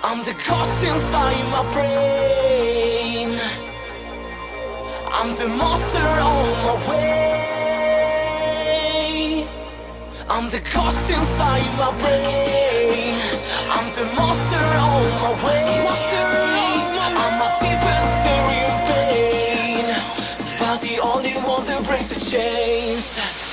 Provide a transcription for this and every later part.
I'm the ghost inside my brain. I'm the monster on my way. I'm the ghost inside my brain. I'm the monster on my way. I'm my deepest serious pain, but the only one that breaks the chains.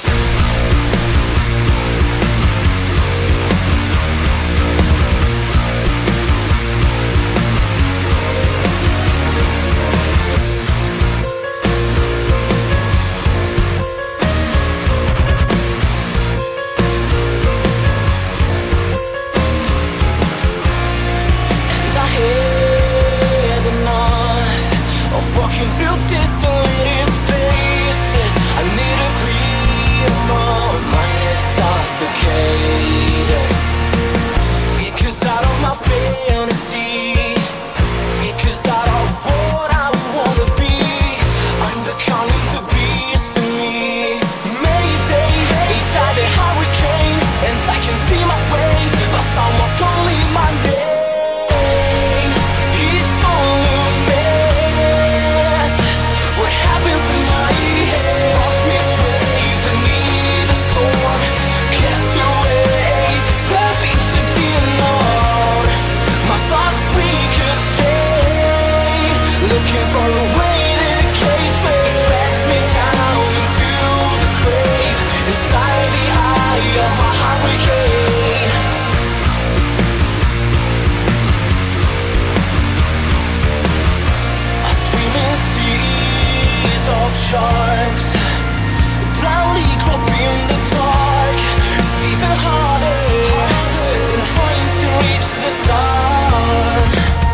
Walking through desolate spaces, I need a clear mind. My head's suffocated, because out of my fantasy, because out of what I wanna be, I'm becoming the beast in me. Mayday, inside the hurricane, and I can see my way, but someone's calling my name. Looking for a way to cage me, it drags me down into the grave, inside the eye of my hurricane. I swim in seas of sharks, blindly groping the dark. It's even harder than trying to reach the sun.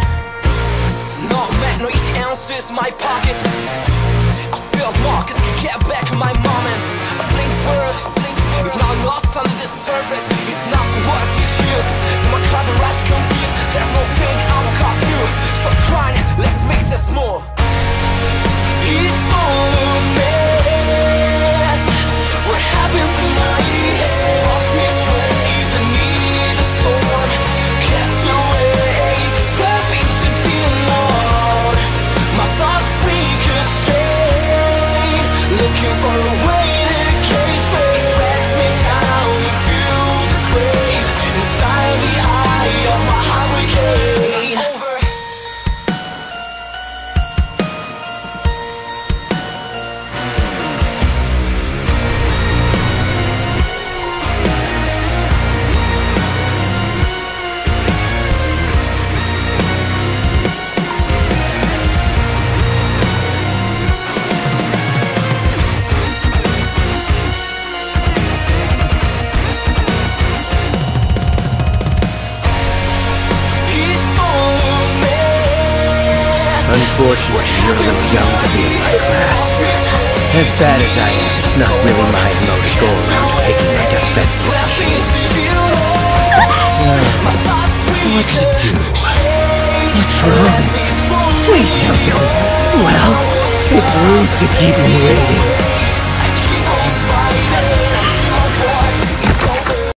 No easy answers in my pocket. I feel Marcus can get back in my moment. A blink word, we've now lost under the surface. It's nothing what you choose. Then my clever eyes confused. There's no pain I will cut through. Stop crying, let's make this move. It's all a mess. What happens in my head? Frost me straight beneath the storm. Cast away, trapping to the unknown. My thoughts ricochet, looking for a way to cage me. It drags me down into the grave, inside the eye of my hurricane. Unfortunately, you're a little young to be in my class. As bad as I am, it's not really my MO to go around picking my defenseless kids. What to do? What's wrong? Please help me. Well, it's rude to keep me waiting.